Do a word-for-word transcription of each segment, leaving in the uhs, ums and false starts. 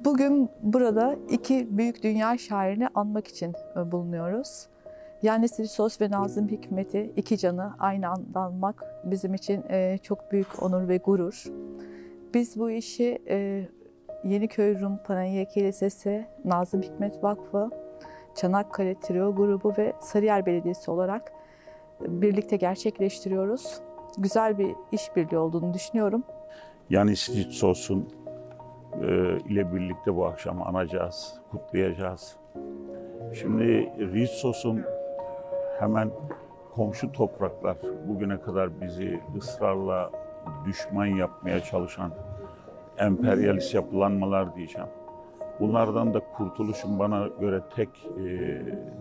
Bugün burada iki büyük dünya şairini anmak için bulunuyoruz. Yannis Ritsos ve Nazım Hikmet'i, iki canı aynı anda anmak bizim için çok büyük onur ve gurur. Biz bu işi Yeniköy Rum Panayya Kilisesi, Nazım Hikmet Vakfı, Çanakkale Trio Grubu ve Sarıyer Belediyesi olarak birlikte gerçekleştiriyoruz. Güzel bir işbirliği olduğunu düşünüyorum. Yannis Ritsos'un ile birlikte bu akşam anacağız, kutlayacağız. Şimdi Ritsos'un hemen komşu topraklar, bugüne kadar bizi ısrarla düşman yapmaya çalışan emperyalist yapılanmalar diyeceğim. Bunlardan da kurtuluşun bana göre tek e,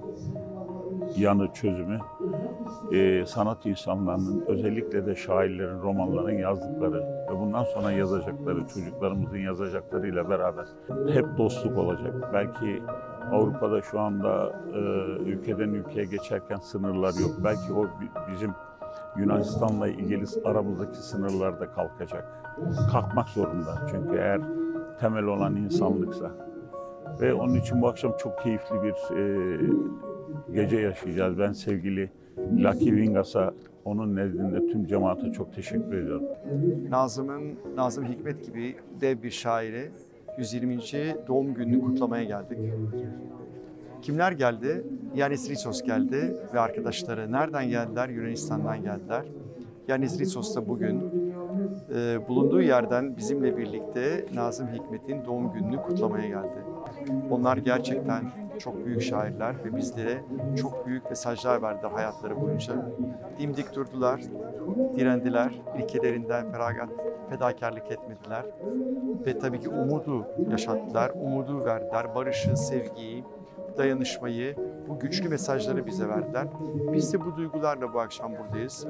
yanı, çözümü e, sanat insanlarının, özellikle de şairlerin, romanların yazdıkları ve bundan sonra yazacakları, çocuklarımızın yazacaklarıyla beraber hep dostluk olacak. Belki Avrupa'da şu anda e, ülkeden ülkeye geçerken sınırlar yok. Belki o bizim Yunanistan'la ilgili aramızdaki sınırlar da kalkacak. Kalkmak zorunda çünkü eğer temel olan insanlıksa. Ve onun için bu akşam çok keyifli bir e, gece yaşayacağız. Ben sevgili Laki Vingas'a, onun nezdinde tüm cemaate çok teşekkür ediyorum. Nazım'ın, Nazım Hikmet gibi dev bir şairi yüz yirminci doğum gününü kutlamaya geldik. Kimler geldi? Yannis Ritsos geldi ve arkadaşları. Nereden geldiler? Yunanistan'dan geldiler. Yannis Ritsos da bugün e, bulunduğu yerden bizimle birlikte Nazım Hikmet'in doğum gününü kutlamaya geldi. Onlar gerçekten çok büyük şairler ve bizlere çok büyük mesajlar verdiler hayatları boyunca. Dimdik durdular, direndiler, ilkelerinden feragat, fedakarlık etmediler. Ve tabii ki umudu yaşattılar, umudu verdiler, barışı, sevgiyi, dayanışmayı, bu güçlü mesajları bize verdiler. Biz de bu duygularla bu akşam buradayız.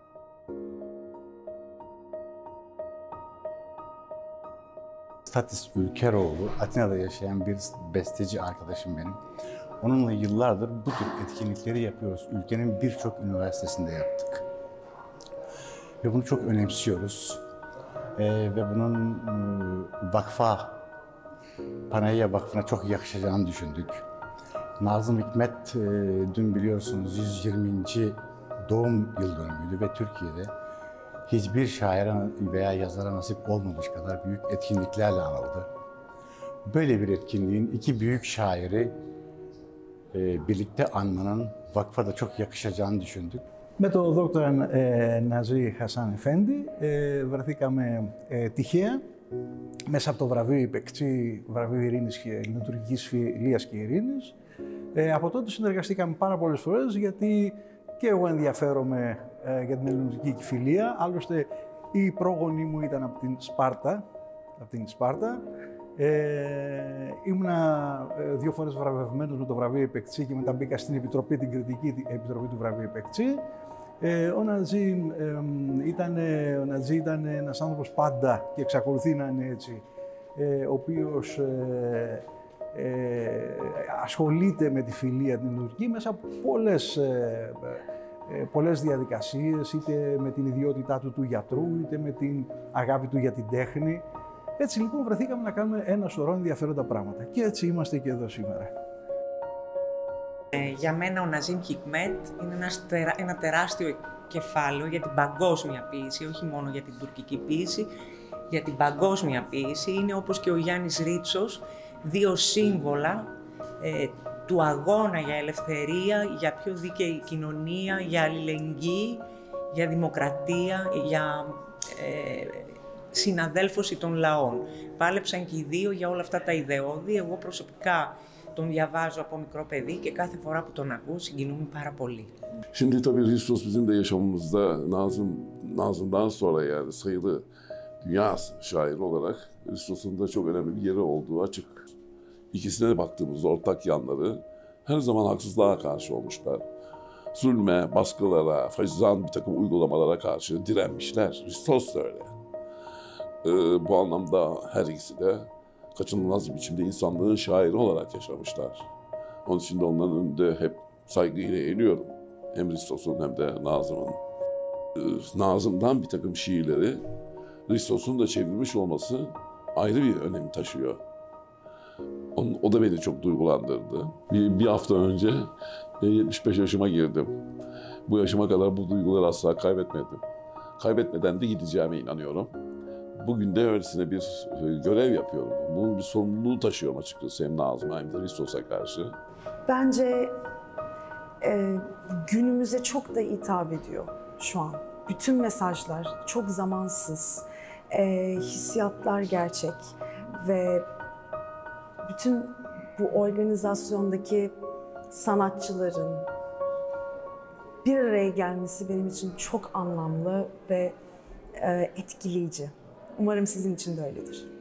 Statis Ülkeroğlu, Atina'da yaşayan bir besteci arkadaşım benim. Onunla yıllardır bu tür etkinlikleri yapıyoruz. Ülkenin birçok üniversitesinde yaptık. Ve bunu çok önemsiyoruz. Ee, ve bunun e, vakfa, Panayya Vakfı'na çok yakışacağını düşündük. Nazım Hikmet, e, dün biliyorsunuz yüz yirminci doğum yıl dönümüydü ve Türkiye'de hiçbir şaire veya yazara nasip olmamış kadar büyük etkinliklerle anıldı. Böyle bir etkinliğin iki büyük şairi e, birlikte anmanın vakfa da çok yakışacağını düşündük. Με τον δόκτωρα Ναζί Χασάν Εφέντη βρεθήκαμε ε, τυχαία μέσα από το βραβείο Ιππεκτσή, βραβείο Ειρήνης και Λειτουργικής Φιλίας και Ειρήνης. Ε, από τότε συνεργαστήκαμε πάρα πολλές φορές γιατί και εγώ ενδιαφέρομαι ε, για την ελληνική φιλία. Άλλωστε η πρόγονή μου ήταν από την Σπάρτα, από την Σπάρτα. Ε, ήμουνα ε, δύο φορές βραβευμένος με το βραβείο Ιππεκτσή και μετά μπήκα στην επιτροπή, την κριτική επιτροπή του βραβείου Ιππεκτσή. Ε, ο Ναζί ε, ήταν, ο Ναζί ήταν ένας άνθρωπος πάντα και εξακολουθεί να είναι έτσι, ε, ο οποίος ε, ε, ασχολείται με τη φιλία την ελληνική μέσα από πολλές, ε, ε, πολλές διαδικασίες, είτε με την ιδιότητά του του γιατρού, είτε με την αγάπη του για την τέχνη. Έτσι λοιπόν βρεθήκαμε να κάνουμε ένα σωρό ενδιαφέροντα πράγματα και έτσι είμαστε και εδώ σήμερα. Ε, για μένα ο Ναζίμ Χικμέτ είναι ένας τερα... ένα τεράστιο κεφάλαιο για την παγκόσμια ποίηση, όχι μόνο για την τουρκική ποίηση, για την παγκόσμια ποίηση. Είναι όπως και ο Γιάννης Ρίτσος, δύο σύμβολα ε, του αγώνα για ελευθερία, για πιο δίκαιη κοινωνία, για αλληλεγγύη, για δημοκρατία, για ε, συναδέλφωση των λαών. Πάλεψαν και οι δύο για όλα αυτά τα ιδεώδη. Εγώ προσωπικά τον διαβάζω από μικρό παιδί και κάθε φορά που τον ακούω συγκινούμε πάρα πολύ. Şimdi tabii Ritsos bizim de yaşamımızda Nazım, Nazım'dan sonra yani sayılı dünya şairi olarak Ritsos'un da çok önemli bir yeri olduğu açık. İkisine de baktığımızda ortak yanları her zaman haksızlığa karşı olmuşlar. Zulme, baskılara, faşizan bir takım uygulamalara karşı direnmişler. Ritsos da öyle. Ee, bu anlamda her ikisi de kaçınılmaz bir biçimde insanlığın şairi olarak yaşamışlar. Onun için de onların önünde hep saygıyla eğiliyorum. Hem Ritsos'un hem de Nazım'ın. Ee, Nazım'dan bir takım şiirleri Ritsos'un da çevrilmiş olması ayrı bir önem taşıyor. On- O da beni çok duygulandırdı. Bir, bir hafta önce e, yetmiş beş yaşıma girdim. Bu yaşıma kadar bu duyguları asla kaybetmedim. Kaybetmeden de gideceğime inanıyorum. Bugün de öylesine bir e, görev yapıyorum. Bunun bir sorumluluğu taşıyorum açıkçası hem Nazım'a hem de Hristos'a karşı. Bence e, günümüze çok da hitap ediyor şu an. Bütün mesajlar çok zamansız, e, hissiyatlar gerçek ve bütün bu organizasyondaki sanatçıların bir araya gelmesi benim için çok anlamlı ve e, etkileyici. Umarım sizin için de öyledir.